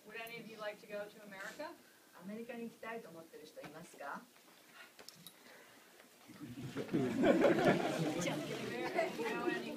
Would any of you like to go to America? アメリカに行きたいと思ってる人いますか？ Do you know any